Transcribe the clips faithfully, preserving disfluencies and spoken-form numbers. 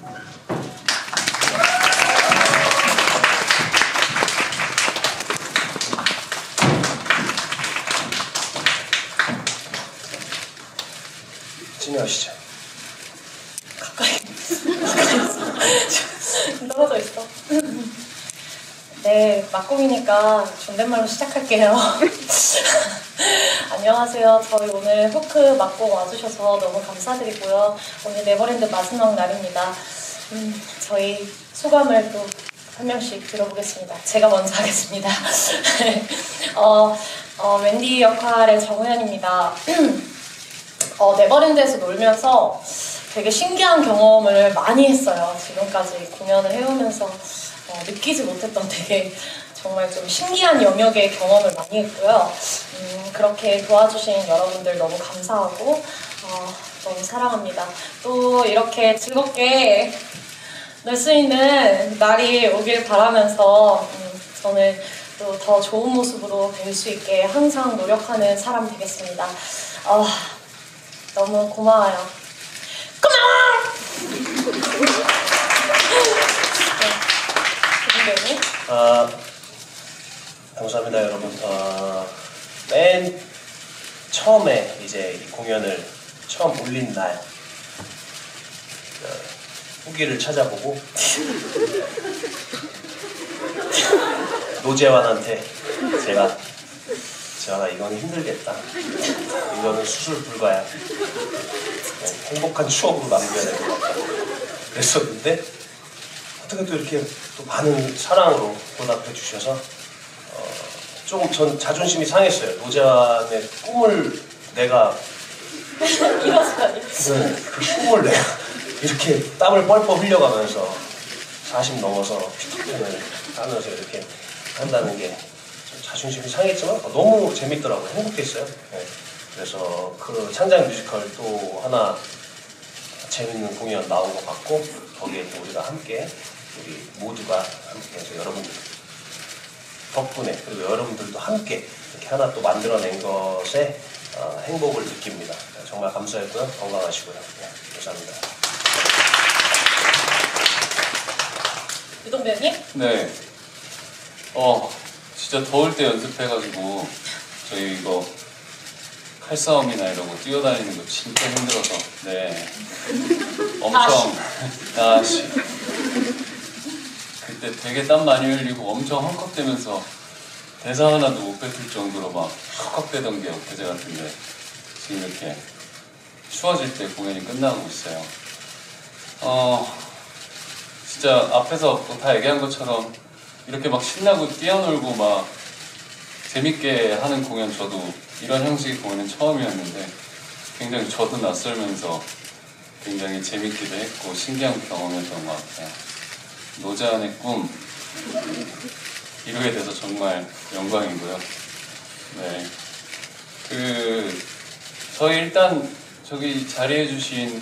진행하시죠. 가까이 떨어져 있어. 네, 막공이니까 존댓말로 시작할게요. 안녕하세요. 저희 오늘 후크 막공 와주셔서 너무 감사드리고요. 오늘 네버랜드 마지막 날입니다. 음, 저희 소감을 또 한 명씩 들어보겠습니다. 제가 먼저 하겠습니다. 어, 어, 웬디 역할의 정우현입니다. 어, 네버랜드에서 놀면서 되게 신기한 경험을 많이 했어요. 지금까지 공연을 해오면서 어, 느끼지 못했던 되게 정말 좀 신기한 영역의 경험을 많이 했고요. 음, 그렇게 도와주신 여러분들 너무 감사하고 어, 너무 사랑합니다. 또 이렇게 즐겁게 놀 수 있는 날이 오길 바라면서 음, 저는 또 더 좋은 모습으로 뵐 수 있게 항상 노력하는 사람 되겠습니다. 어, 너무 고마워요. 고마워! 네, 아, 감사합니다, 여러분. 어, 맨 처음에 이제 이 공연을 처음 올린 날 어, 후기를 찾아보고 노재환한테 제가 재환아 이거는 힘들겠다. 이거는 수술 불가야. 행복한 추억으로 남겨야 될 것 같다. 그랬었는데 어떻게 또 이렇게 또 많은 사랑으로 보답해 주셔서 어, 조금 전 자존심이 상했어요. 노재환의 꿈을 내가 이러시다니. 네, 그 꿈을 내가 이렇게 땀을 뻘뻘 흘려가면서 사십 넘어서 피터팬을 하면서 이렇게 한다는 게 자존심이 상했지만 너무 재밌더라고요. 행복했어요. 네. 그래서 그 창작 뮤지컬 또 하나 재밌는 공연 나온 것 같고 거기에 또 우리가 함께 우리 모두가 함께해서 여러분들 덕분에 그리고 여러분들도 함께 이렇게 하나 또 만들어낸 것에 어, 행복을 느낍니다. 정말 감사했고요. 건강하시고요. 네, 감사합니다. 유동 배우님? 네. 어, 진짜 더울 때 연습해가지고 저희 이거 칼싸움이나 이러고 뛰어다니는 거 진짜 힘들어서 네 엄청 다시 그때 되게 땀 많이 흘리고 엄청 헉헉대면서 대사 하나도 못 뱉을 정도로 막 헉헉대던 게 엊그제 같은데 지금 이렇게 추워질 때 공연이 끝나고 있어요. 어 진짜 앞에서 다 얘기한 것처럼 이렇게 막 신나고 뛰어놀고 막 재밌게 하는 공연 저도 이런 형식의 공연은 처음이었는데 굉장히 저도 낯설면서 굉장히 재밌기도 했고 신기한 경험이었던 것 같아요. 노재환의 꿈 이루게 돼서 정말 영광이고요. 네, 그 저희 일단 저기 자리해주신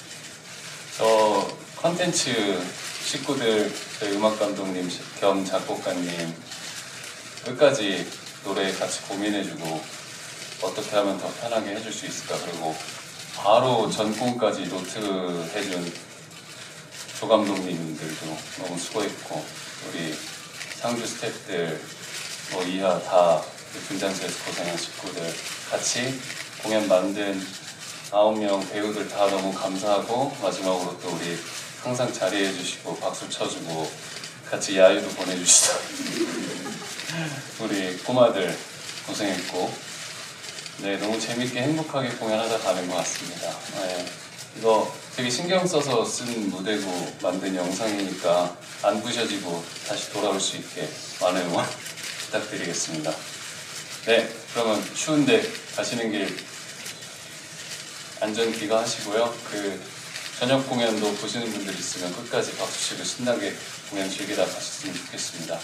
저 컨텐츠 식구들 저희 음악 감독님 겸 작곡가님 끝까지 노래 같이 고민해주고 어떻게 하면 더 편하게 해줄 수 있을까 그리고 바로 전공까지 노트 해준 조 감독님들도 너무 수고했고 우리 상주 스태프들 뭐 이하 다 분장실에서 고생한 식구들 같이 공연 만든 아홉 명 배우들 다 너무 감사하고 마지막으로 또 우리 항상 자리해주시고 박수 쳐주고 같이 야유도 보내주시던 우리 꼬마들 고생했고 네 너무 재밌게 행복하게 공연하다 가는 것 같습니다. 네, 이거 되게 신경 써서 쓴 무대고 만든 영상이니까 안 부셔지고 다시 돌아올 수 있게 많은 응원 부탁드리겠습니다. 네, 그러면 추운데 가시는 길 안전 귀가하시고요. 그 저녁 공연도 보시는 분들 있으면 끝까지 박수 치고 신나게 공연 즐기다 가셨으면 좋겠습니다.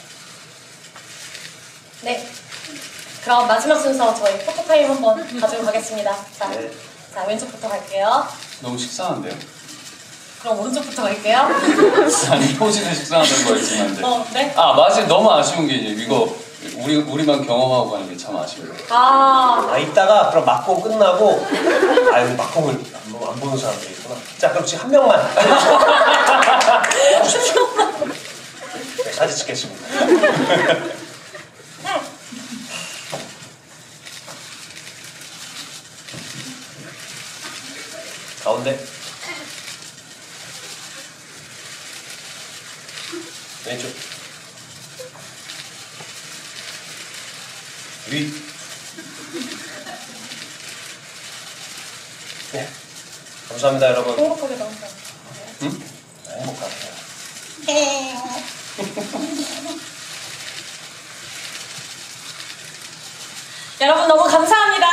네. 그럼 마지막 순서 저희 포토타임 한번 가지고 가겠습니다. 자, 네. 자 왼쪽부터 갈게요. 너무 식상한데요? 그럼 오른쪽부터 갈게요. 아니 포즈는 식상하다는 거였지만 네. 어, 네. 아 맞아 너무 아쉬운 게 이제 이거 우리 우리만 경험하고 가는 게 참 아쉬워요. 아, 아 이따가 그럼 막공 끝나고 아유 막공을 안, 안 보는 사람들이 있구나. 자 그럼 지금 한 명만 네, 사진 찍겠습니다. 가운데. 왼쪽. 위. 네. 감사합니다, 여러분. 행복하게 나온다. 응? 행복하세요. 여러분 너무 감사합니다.